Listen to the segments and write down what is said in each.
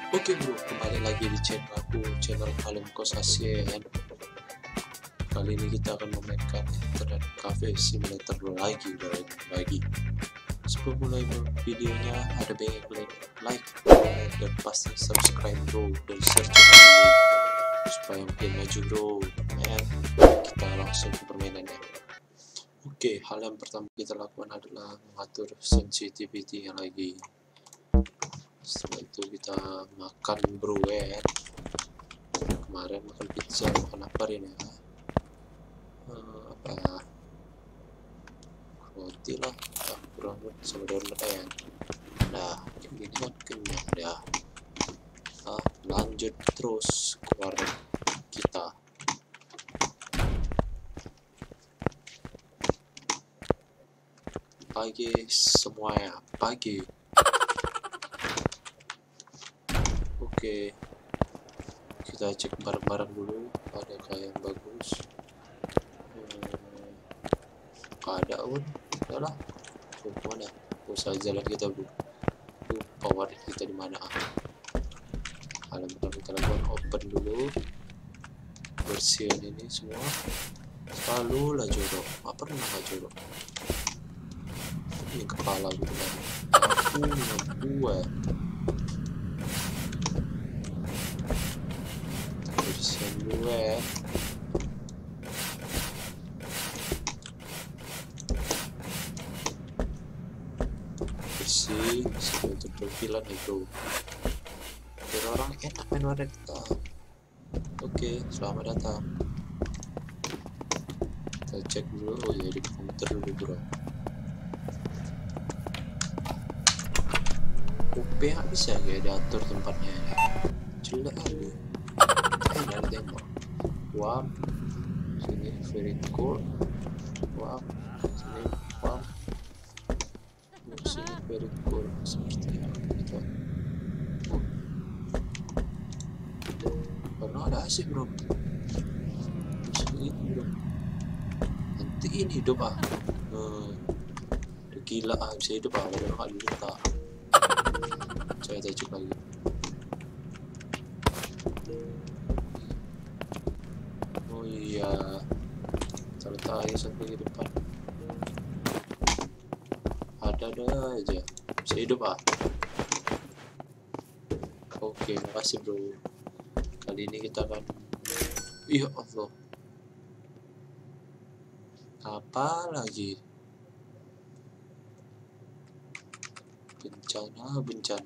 Oke bro, kembali lagi di channel aku, channel Kalem Kosasien. Kali ini kita akan memainkan Internet Cafe Simulator lagi. Sebelum mulai videonya, ada baiknya like dan pasti subscribe bro, dan share channel ini supaya makin maju bro. And kita langsung ke permainannya. Oke, hal yang pertama kita lakukan adalah mengatur sensitivity lagi. Setelah itu kita makan bro ya. Kemarin makan pizza, makan apa ini ya? Apa roti lah, kurang sama donut ya. Nah ini kan kenyang ya. Lanjut terus ke warung kita. Pagi semuanya, pagi. Oke, kita cek barang-barang dulu, adakah yang bagus. Ada pun udahlah, mana usaha jalan kita bro. Power kita di mana? Hal pertama kita lakukan open dulu, bersihin ini semua. Selalu lah jorok, nggak pernah nggak jorok. Ini kepala gitu kan, aku ngebuat bersihin dulu ya. Untuk tampilan itu biar orang enak main warnet kita. Oke, selamat datang. Kita cek dulu. Oh ya, di komputer dulu bro. OPH bisa kayak diatur tempatnya ya. Jelek kali. Enak tengok. Wow, sini very cool. Wow, sini wow, sini very cool. Seperti itu. Karena ada AC bro. Ini bro. Nanti ini hidup udah gila bisa hidup ada orang kali kita. Saya cek lagi. Oh iya, terletak sampai ke depan. Ada aja bisa hidup Oke, makasih bro. Kali ini kita akan, ya Allah, apa lagi bencana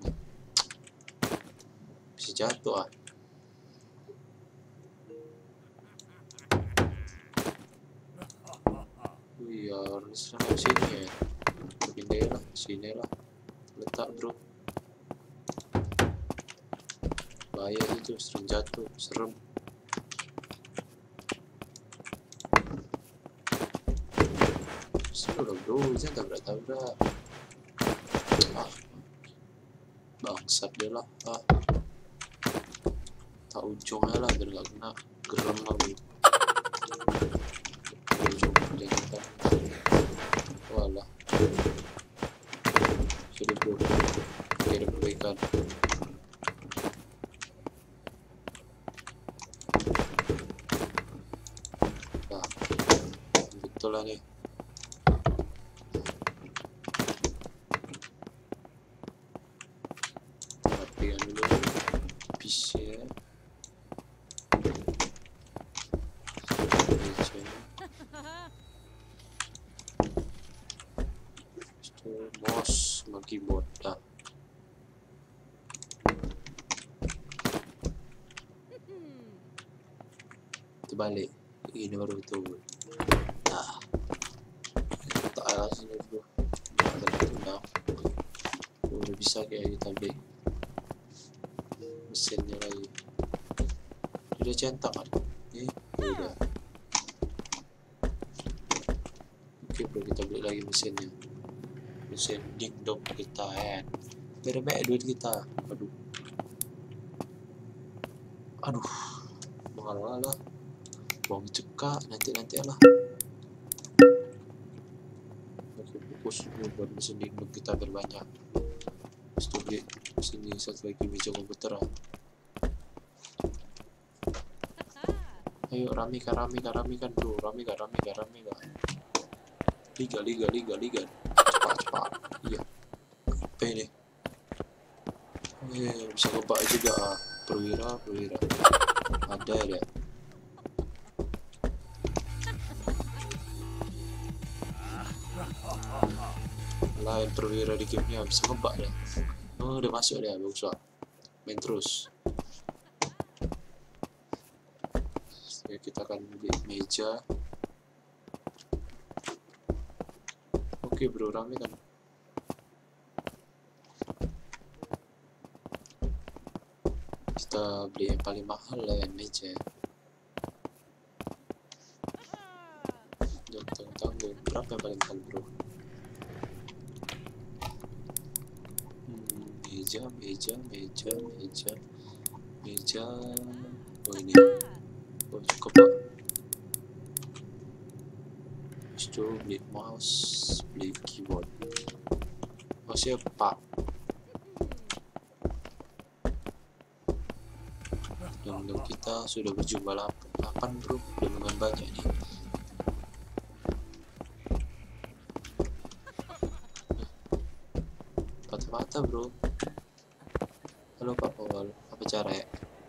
bisa jatuh iya, orang serang sini ya. Pindah lah, sini lah letak bro. Bahaya itu, sering jatuh, serem. Sudah bro, jangan tabrak-tabrak. Bangsat dia lah. Tak ujungnya lah biar gak kena gerem lagi. Ujung jangan. Walah. Sudah bro, kirim kebaikan. Nah, betul lah nih. Rapikan dulu PC ya. Mouse sama keyboard terbalik ini baru betul. Tak ada sini bro, udah bisa kayak kita beli mesinnya lagi, udah centang kan udah. Oke bro, kita beli lagi mesin dingdong kita beda duit kita. Aduh mengalah buang cekak nanti lah. Oke, fokus dulu buat mesin dingdong kita berbanyak. Beli Sini satu lagi meja komputer. Ayo ramikan bro, ramikan. Liga. Cepat. Iya. Apa ini? Bisa ngebak juga perwira. Ada ya. Lain perwira di gamenya bisa ngebak ya. Oh, udah masuk ya, bagus lah. Main terus. Oke, kita akan beli meja. Oke bro, rame kan. Kita beli yang paling mahal lah ya, meja. Jangan tanggung. Berapa yang paling mahal bro? Meja. Oh ini. Oh cukup pak. Itu beli mouse, beli keyboard. Mouse-nya pak. Dan kita sudah berjumlah 8 bro, udah lumayan banyak nih. Mata bro. Halo Pak Paul, apa cara ya?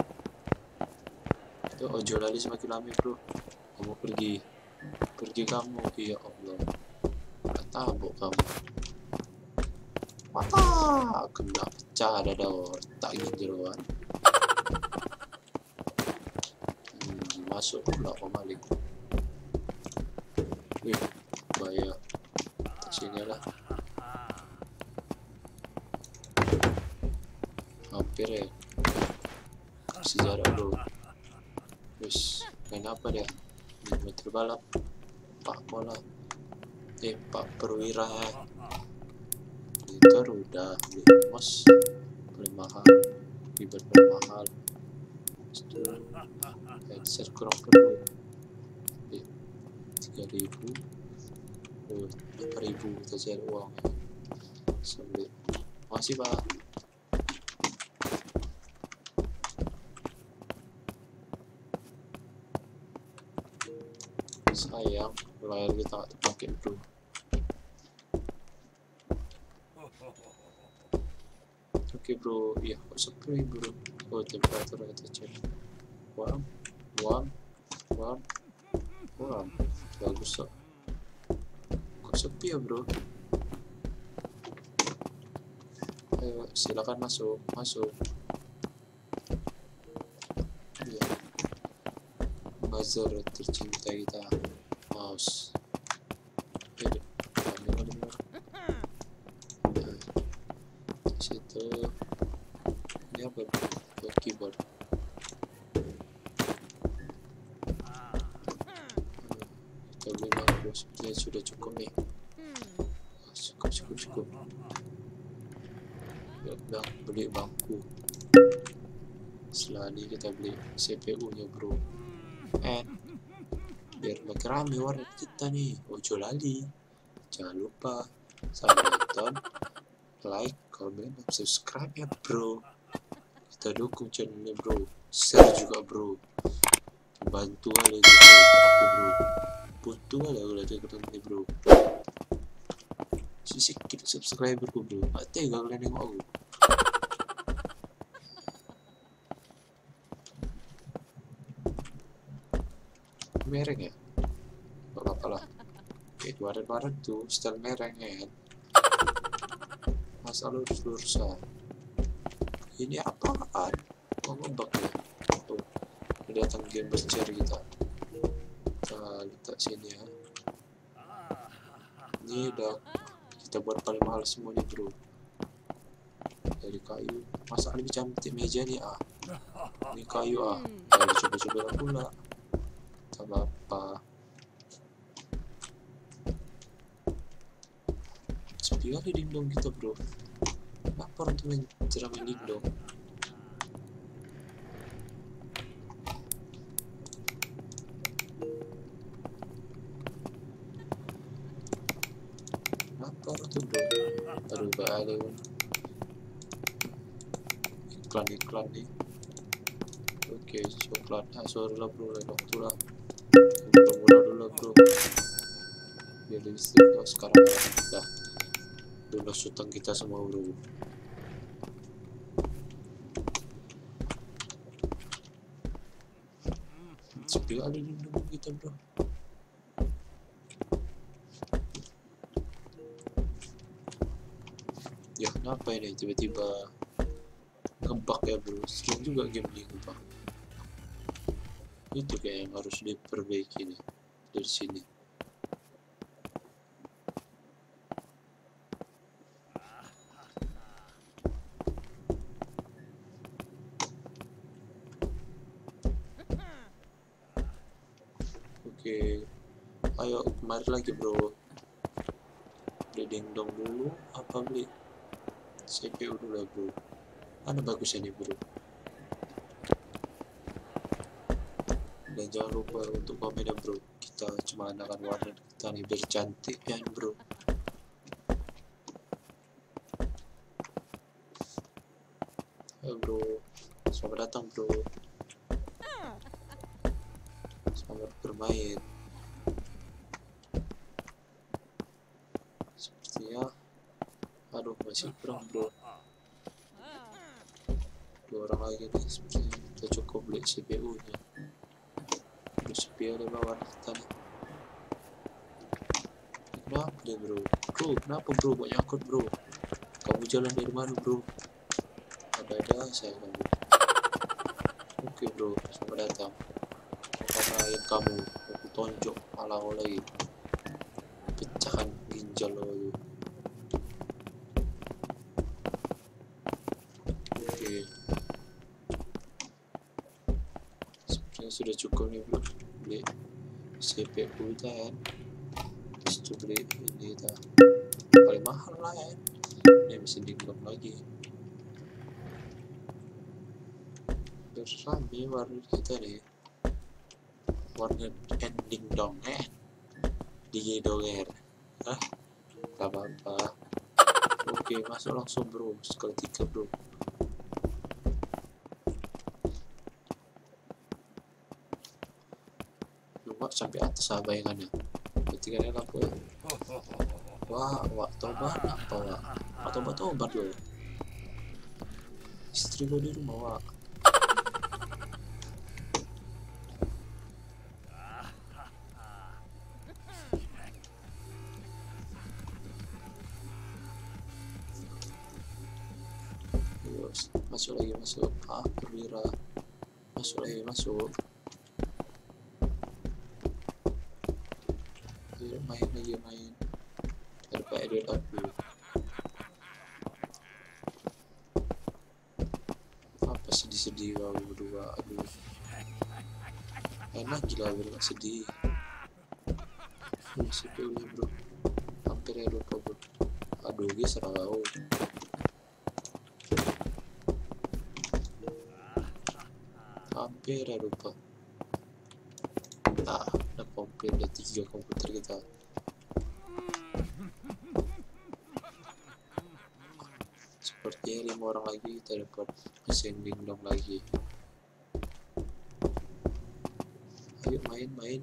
Itu ojol lagi semakin lama bro. Kamu pergi kamu, ya Allah. Tabok kamu. Mata kena pecah dada otak jeroan. Masuk pula pemalik. Wih, bahaya. Sini lah. Hampir ya. Sejarah bro. Wis, main apa dia? Meter balap. Pak bola. Pak perwira. Liter udah beli mos paling mahal, keyboard paling mahal. Itu headset kurang perlu. 3.000. 4.000 kita cari uang. Sampai. Masih pak. Sayang, layar kita nggak terpakai bro. Oke bro, iya kok sepi bro. Oh temperatur kita cek. Warm. Bagus kok. Kok sepi ya bro? Ayo silakan masuk. Iya. Buzzer tercinta kita, mouse. Situ ini apa? Keyboard. Kita beli mana? Sepertinya sudah cukup nih. Cukup. Beli bangku. Setelah ini kita beli CPU nya bro. Biar makin rame warnet kita nih. Ojo lali. Jangan lupa nonton, like, comment, dan subscribe ya bro. Kita dukung channelnya bro. Share juga bro. Bantu aja bro. Aku bro. Butuh aja udah dengerin nih bro. Sedikit subscriberku bro. Gak tega kalian nengok aku. Mereng ya? Gak apa lah. Kayak kemarin tuh style mereng ya kan. Masa lurus-lurusan. Ini apaan? Kok ngebug ya? Tuh, datang game bercer kita. Kita letak sini ya. Ini udah kita buat paling mahal semuanya bro. Dari kayu. Masa lebih cantik meja nih Ini kayu Kalau coba-coba pula. Tak apa. Sepi kali dindong kita bro. Kenapa orang tuh menceramin dindong? Kenapa orang tuh bro? Aduh gak ada. iklan nih. Oke, coklat. Sorry lah bro, lain waktu lah. Murah dulu lah bro. Biar listrik sekarang udah lunas utang kita semua bro. Sepi kali ini kita bro. Ya kenapa ini tiba-tiba ngebug ya bro, sering juga game ini ngebug. Itu kayak yang harus diperbaiki nih dari sini. Oke, ayo kemari lagi bro. Beli dingdong dulu apa beli CPU dulu ya bro? Mana bagusnya nih bro? Dan jangan lupa untuk komen ya bro, kita cuma anakan warnet kita nih biar cantik ya bro. Ayo bro, selamat datang bro, selamat bermain. Sepertinya aduh masih kurang bro, 2 orang lagi nih. Sepertinya kita cukup beli CPU nya. Sepi ada bawah kita nih. Kenapa deh bro? Kenapa bro banyak angkot bro? Kamu jalan dari mana bro? Ada saya kamu. Oke bro, selamat datang. Ngapain kamu? Aku tonjok malah lagi. Pecahan ginjal lo. Oke. Sepertinya sudah cukup nih bro. Beli CPU kita kan. Terus beli ini kita paling mahal lah ya. Ini bisa dingdong lagi. Rame warnet kita nih, warnet ending dong DJ donger. Gak apa-apa. Oke, masuk langsung bro, sekali 3 bro. Lumak sampai atas bayangannya. Berarti kan lampu ya. Wah, tobat apa wak? Tobat loh. Istri gue di rumah wak. Masuk lagi, masuk. Perwira. Masuk lagi, masuk. Ayo, main lagi, main. Ada Pak Edward aku. Apa sedih-sedih kau berdua, aduh. Enak gila, gak sedih. CPU nya bro. Hampir ya lupa bro. Aduh, geser kau. Hampir ya lupa. Udah komplit, udah 3 komputer kita. Sepertinya 5 orang lagi kita dapat mesin dingdong lagi. Ayo main.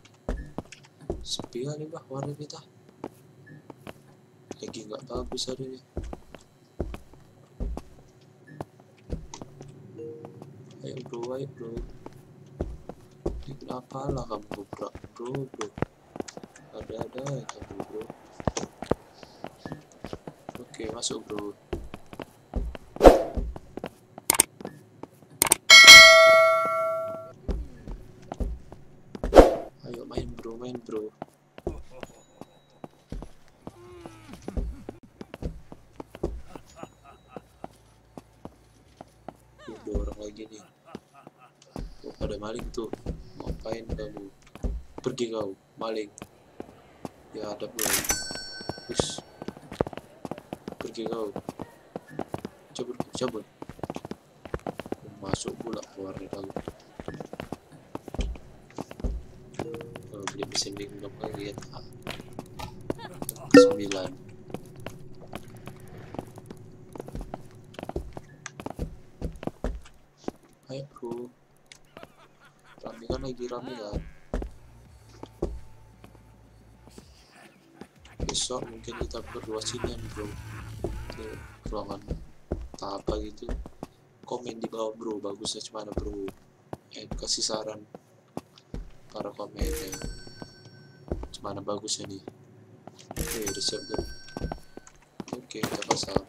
Sepi kali bah warnet kita. Lagi nggak bagus hari ini. Ayo bro. Ini kenapa lah kamu gebrak bro. Ada ya kamu bro. Oke, masuk bro. Ayo main bro. Dua orang lagi nih. Ada maling tuh. Ngapain kamu? Pergi kau, maling. Ya ada bro. Terus pergi kau. Cabut. Masuk pula keluar dari dalam. Beli mesin dingdong lagi ya. 9. Ayo bro, rame kan, lagi rame kan. Besok mungkin kita berdua sini bro, ke ruangan apa gitu. Komen di bawah bro, bagusnya gimana bro, kasih saran para komennya gimana bagusnya nih. Oke, udah siap bro. Oke, kita pasang.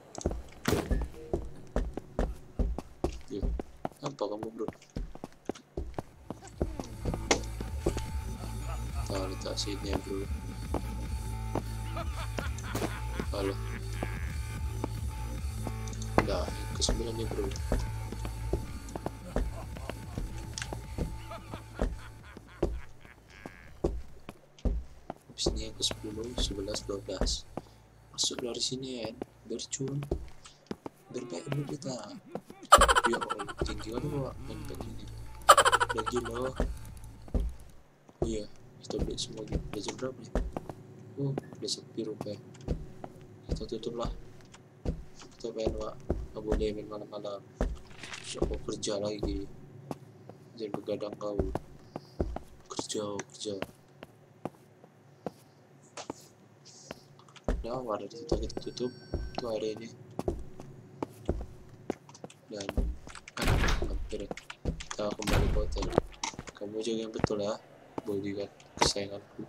Yuk, apa kamu bro? Kita letak sini ya bro. Halo. Udah, yang ke-9 nih bro. Habis ini yang ke-10, 11, 12. Masuk dari sini ya, bercun. Berbaik dulu kita. Ya Allah, tinggi kali wak, dan begini. Lagi loh. Oh iya, kita beli semua gitu. Udah jam berapa nih? Udah sepi rupanya. Kita tutup lah. Kita main wak, gak boleh main malam-malam. Aku kerja lagi. Jangan begadang kau. Kerja. Nah, warna kita tutup tuh hari ini. Dan hampir kita kembali ke hotel. Kamu jaga yang betul ya, bodyguard kesayanganku.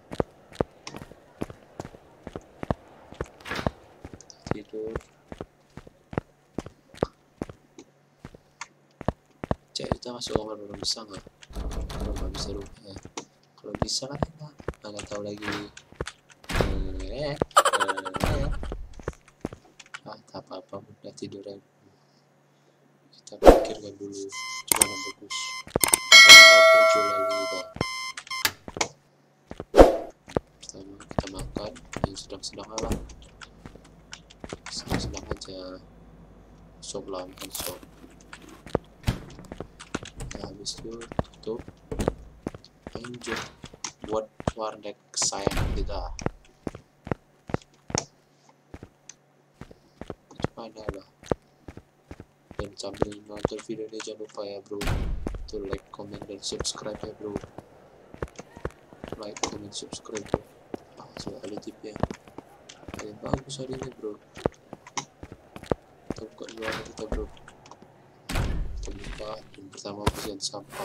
Tidur. Cek, kita masuk kamar belum bisa nggak? Kalau nggak bisa rupanya. Kalau bisa kan enak. Nggak tahu lagi. Tak apa-apa, udah tidur aja. Kita pikirkan dulu gimana bagus. Pertama kita makan yang sedang-sedang alam. Sedang aja. Sop lah, makan sop. Nah, habis itu tutup. Lanjut buat warnet kesayangan kita. Ada lah. Dan sambil nonton video ini jangan lupa ya bro, to like, comment, dan subscribe ya bro. Like, comment, subscribe bro. Soal ada tipnya yang bagus hari ini bro. Kita buka dua kita bro. Kita buka yang pertama bersihan sampah.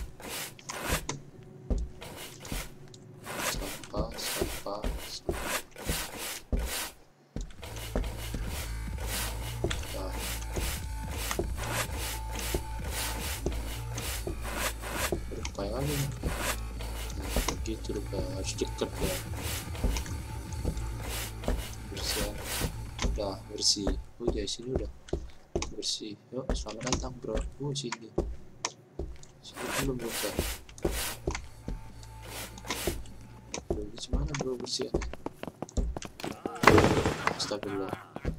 Sampah. Gitu lupa, harus deket ya. Udah bersih. Ya sini udah bersih. Yuk, selamat datang bro. Sini belum buka. Gimana bro bersih? Astagfirullah.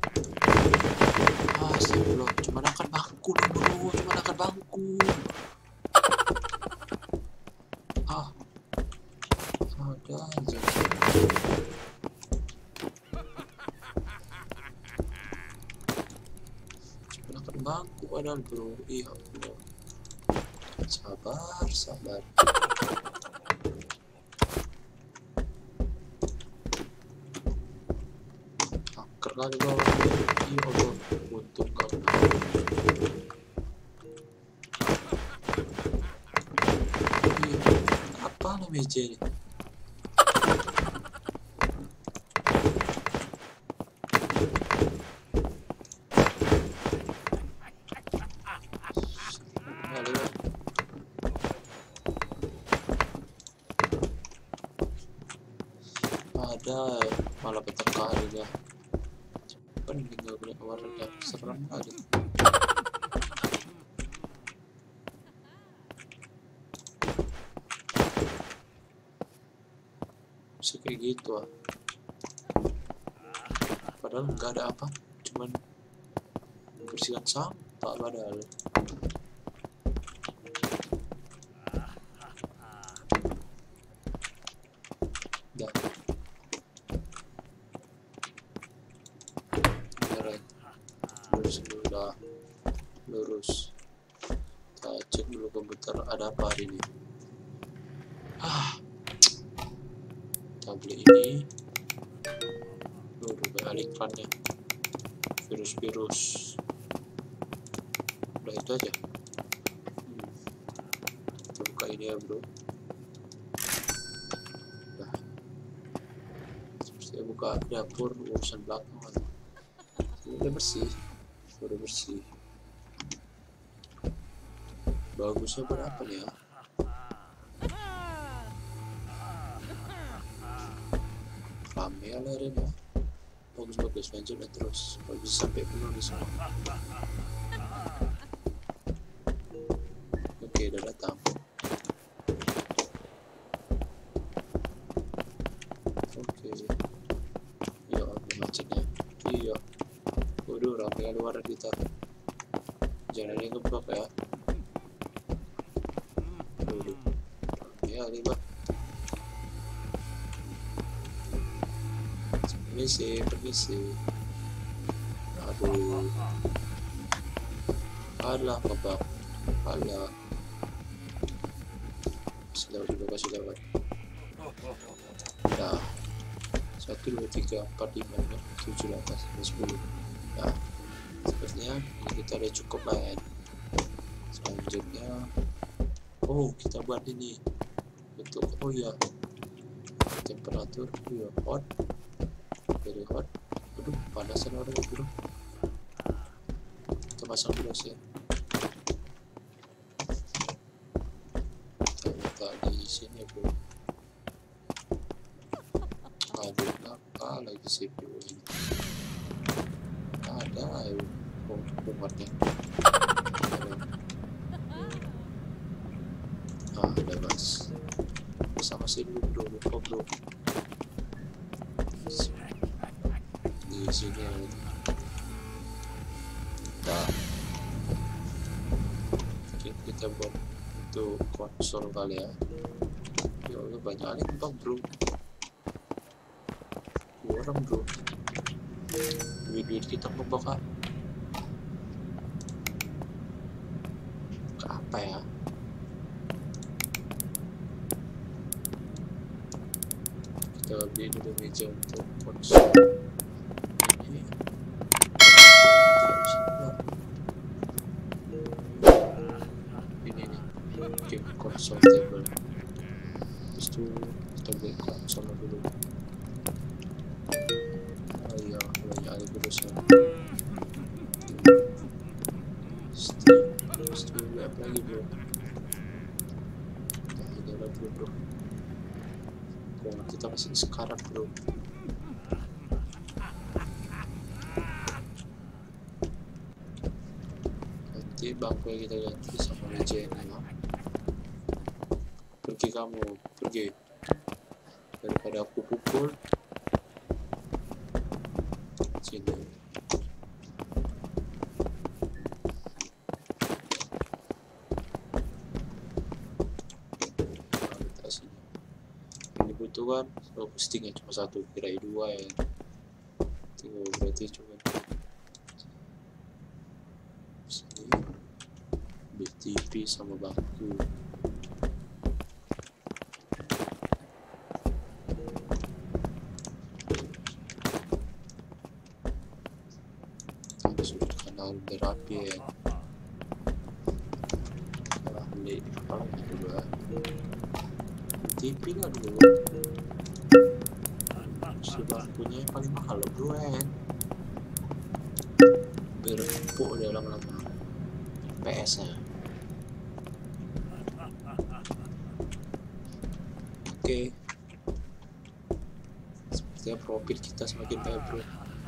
Cuma angkat bangku bro, ada aja. Cuma angkat bangku padahal bro. Iya bro. Sabar. Angker kali bro. Iya bro. Untung kamu. Apa meja ini? Ada malah petaka aja. Kan tinggal banyak warga, serem kali. Bisa kayak gitu padahal nggak ada apa, cuman bersihkan sampah padahal. Dah. Lurus dulu dah. Lurus. cek dulu komputer ada apa hari ini. Kita beli ini. Udah banyak iklannya, virus-virus. Udah itu aja. Kita buka ini ya bro. Nah, saya buka dapur urusan belakangan. Udah bersih, bagusnya berapa ya? Rame ya lerenya, bagus lanjut dan terus kalau bisa sampai penuh di semua. Oke, udah datang. Oke, iya macetnya. Iya, waduh rame ya luar kita. Jangan yang ngeblok ya. Waduh, rame ya nih bang. Permisi. Aduh, alah babak, alah. Kasih lewat. Nah, 1, 2, 3, 4, 5, 6, 7, 8, 9, 10. Nah, sepertinya kita udah cukup main. Selanjutnya, kita buat ini untuk temperatur hot, very hot. Aduh, panasan orang bro. Kita pasang gelas ya. Kita di sini bro. Aduh, apa lagi CPU ini? Ada kumatnya. Ada mas. Sama sini bro, lupa bro. Di sini kita buat untuk konsol kali ya. Ya Allah, banyak nih bang bro. 2 orang bro. Duit kita membakar. Ke apa ya? Kita beli dulu meja untuk konsol. Ini game konsol table. Terus tuh kita beli konsol dulu. Iya, banyak ada berusaha. Steam apa lagi bro? Nah, ini ada bro. Kita masih sekarang bro. Nanti bangku yang kita ganti sama meja ini ya. Pergi kamu, pergi. Daripada aku pukul. Sini. Ini butuhkan postingnya cuma 1, kirain 2 ya. Tinggal berarti cuma sini. BTV sama bangku. Sudut kanal berapi ya. Salah beli apa lagi juga. TV lah dulu. Si bangkunya yang paling mahal bro berempuk dia lama-lama. PS nya. Oke. Sepertinya profil kita semakin baik bro.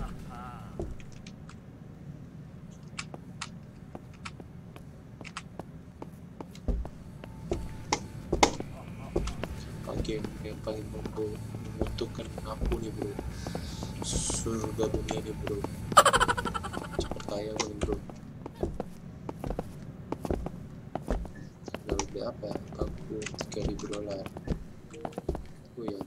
Game yang paling menguntungkan aku nih bro, surga dunia nih bro, cepet kaya gue bro. Lalu beli apa? Aku $3.000. Oh ya,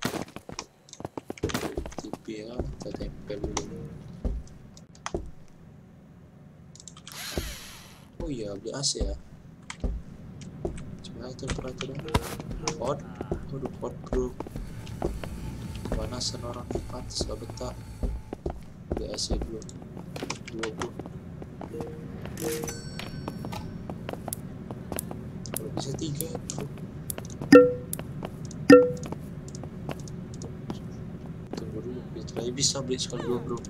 TV ya, kita tempel dulu. Oh iya, beli AC ya. Nah, temperaturnya hot. Waduh, hot bro. Kepanasan orang empat sabeta. Di AC dulu 20. Kalau bisa 3 bro. Tunggu dulu, biasanya bisa beli sekali 2 bro.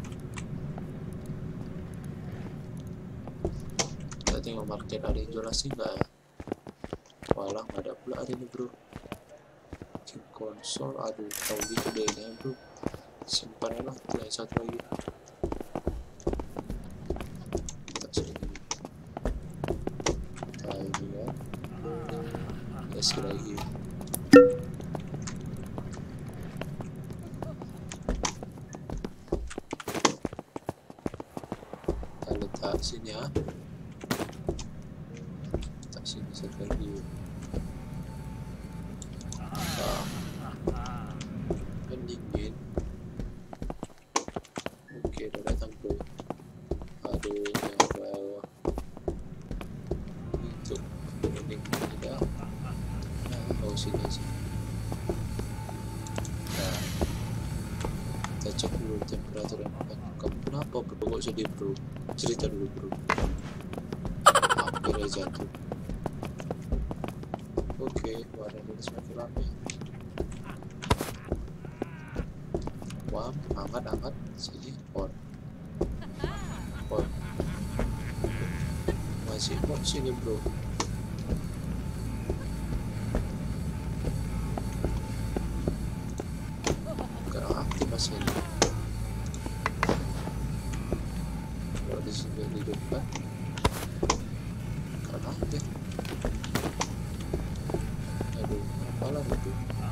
Kita tengok market ada yang jual sih nggak ya? Walah, nggak ada pula hari ini bro. Game konsol, aduh, tahu gitu deh ini bro. Simpan lah, yang satu lagi. Kita sini. Kita ini ya. Kasih lagi. Kita letak sini ya. Letak sini satu lagi. Pendingin. Oke, udah datang bro. Aduh, yang bawah itu pendingin tidak. Nah, sini aja. Nah, kita cek dulu temperatur yang kamu kenapa bro, kok sedih bro? Cerita dulu bro. Hampir aja jatuh. Oke, warnanya semakin ramai. Wah, hangat sini on. Masih on sini bro. Gak aktif masih ini. Kalau di sini di depan gak aktif. Aduh, apalah itu.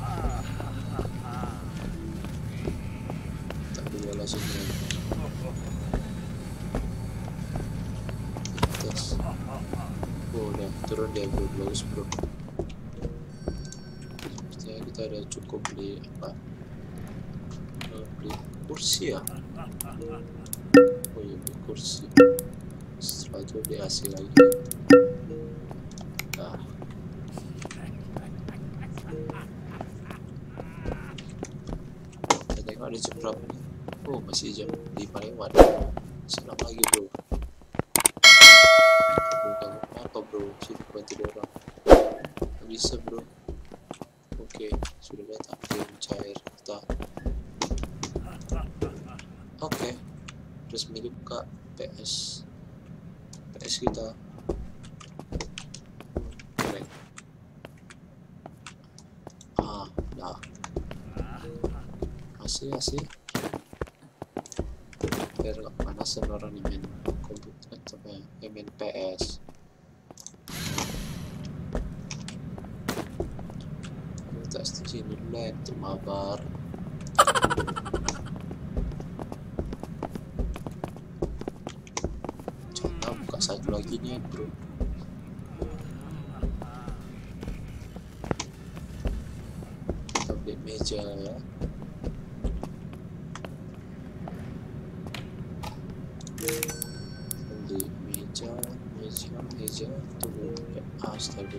Sini tes. Oh, udah turun dia bro, bagus bro. Sepertinya kita ada cukup beli apa? Beli kursi ya. Oh iya, beli kursi. Setelah itu beli AC lagi. Nah, kita tengok ada jam berapa nih. Oh, masih jam 5 lewat. Senang lagi bro. Bukan apa bro, sini buat tidur orang. Gak bisa bro. Oke, sudah datang tim cair kita. Oke, resmi dibuka PS kita. Keren. Nah, masih biar gak panasan orang yang main komputer atau yang main PS. Kita sini dulu ya, untuk mabar. Coba buka satu lagi nih bro. Kita beli meja ya. Beli meja tunggu ya, astaga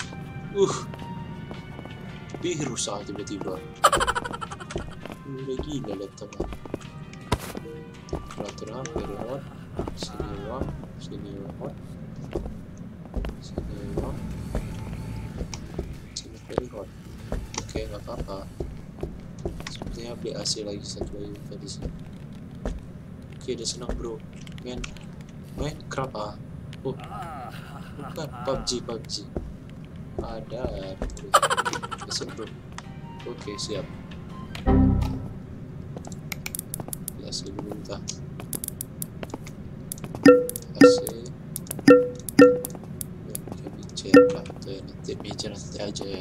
biru saat tiba-tiba udah gila laptopnya. Peraturan very hot, sini warm, sini hot, sini warm, sini very hot. Oke, nggak apa-apa. Sepertinya beli AC lagi satu lagi tadi sini. Oke, udah senang bro. Main Minecraft oh bukan PUBG ada bisa bro. Oke, siap. AC dulu entah AC ya, meja lah tuh, nanti meja nanti aja ya.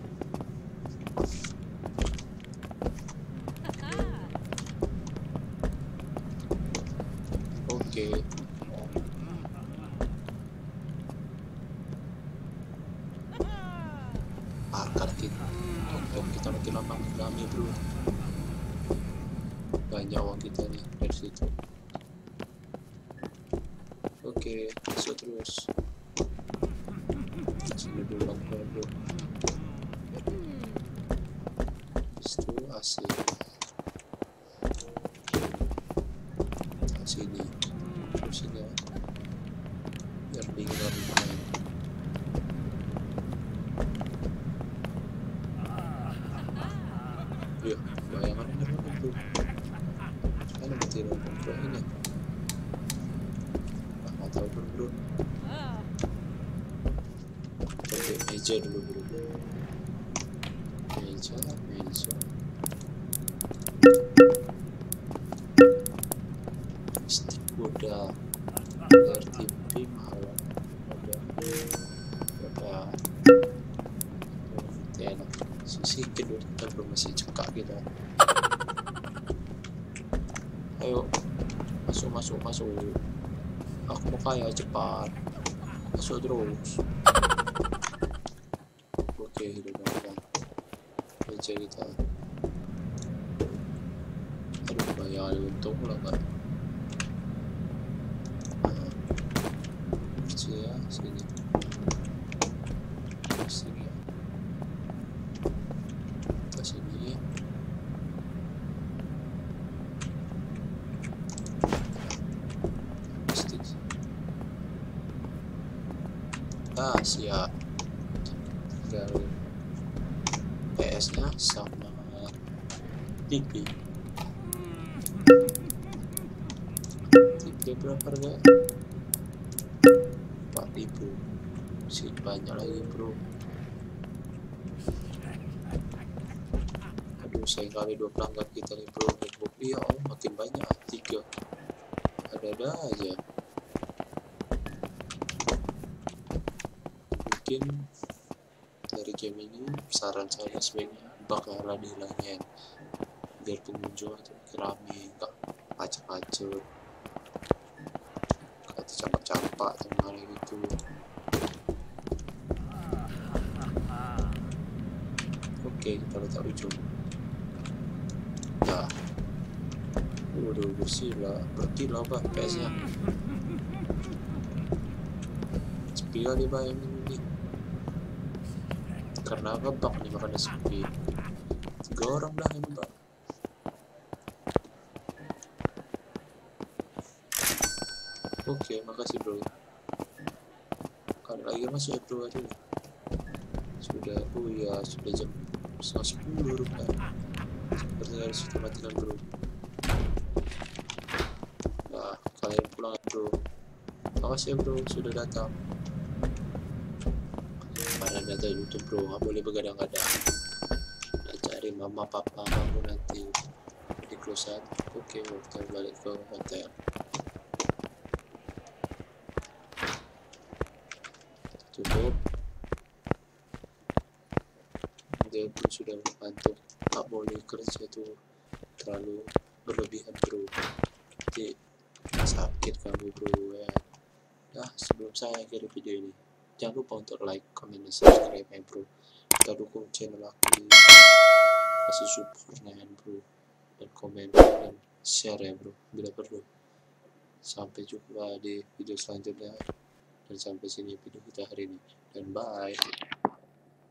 Oke. Kita makin lama makin rame bro. Banyak uang kita nih dari situ. Oke, masuk terus. Sini dulu bro. Itu AC. Sini. Terus sini ya. Biar dingin lagi main. Iya, bayangan ini apa bro? Mana betul bro ini? Nggak tahu bro. Pakai meja dulu bro. Meja. Stick udah. RTP mahal. Udah. Berapa? Enak. Sisi kedua kita belum masih cekak kita. Ayo, masuk. Aku mau kaya cepat. Masuk terus. Oke, udah. Meja kita. Aduh, bayar untung lah kan. Ya, sini. Kita sini. Siap. Tinggal PS nya sama TV berapa harga? 4.000 sih, banyak lagi bro. Aduh, sayang kali 2 pelanggan kita nih bro. Ya makin banyak, 3 ada aja. Mungkin dari game ini saran saya sebaiknya bakalan dihilangin biar pengunjung atau rame, nggak acak-acak, kata campak-campak atau malah gitu. Oke, kita letak ujung. Nah, udah bersih lah, berarti lah pak PS nya sepi kali pak yang ini. Karena ngebug nih makanya sepi. 3 orang dah yang ngebug. Oke, makasih bro. Kalau lagi masuk ya bro aja. Sudah, oh ya sudah jam 9:30 kan. Seperti harus kita matikan bro. Nah, kalian pulang ya bro. Makasih ya bro sudah datang. Pada data YouTube bro, nggak boleh begadang-gadang. Nah, cari mama papa kamu nanti di kosan. Oke, kita balik ke hotel. Tutup. Dia pun sudah mengantuk. Nggak boleh kerja tuh terlalu berlebihan bro, nanti sakit kamu bro ya. Nah, sebelum saya akhiri video ini, jangan lupa untuk like, comment, dan subscribe ya bro. Kita dukung channel aku, kasih supportnya bro, dan komen dan share ya bro bila perlu. Sampai jumpa di video selanjutnya, dan sampai sini video kita hari ini, dan bye.